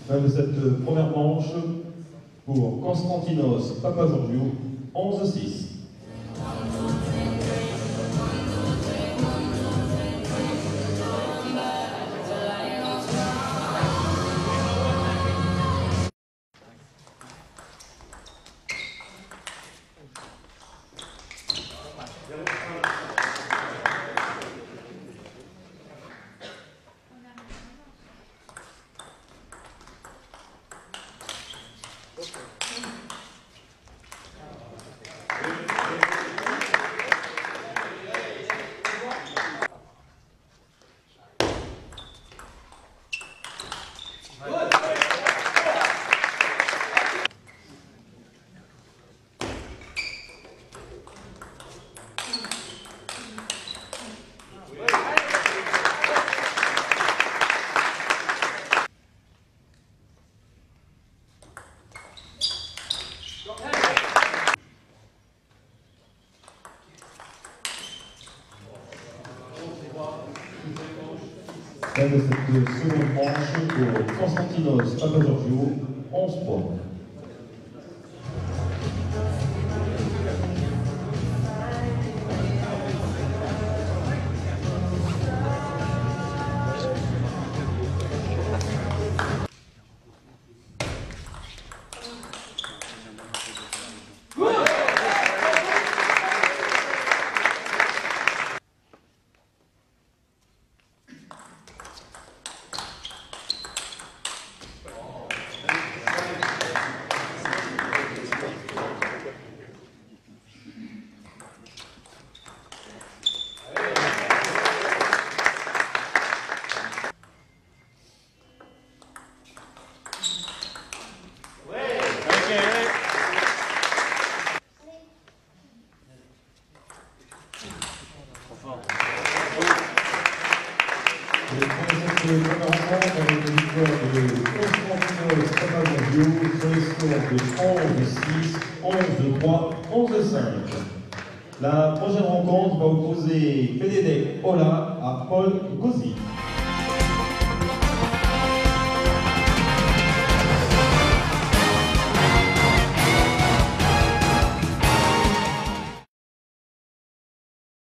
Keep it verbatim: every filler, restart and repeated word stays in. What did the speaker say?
Fin de cette première manche pour Konstantinos Papageorgiou, onze six. Fin de cette seconde manche pour Konstantinos Papageorgiou, onze points. Les premières rencontres avec une victoire de Konstantinos Papageorgiou sur les scores de onze six, onze trois, onze cinq. La prochaine rencontre va opposer P D D Ola à Paul Gauzy.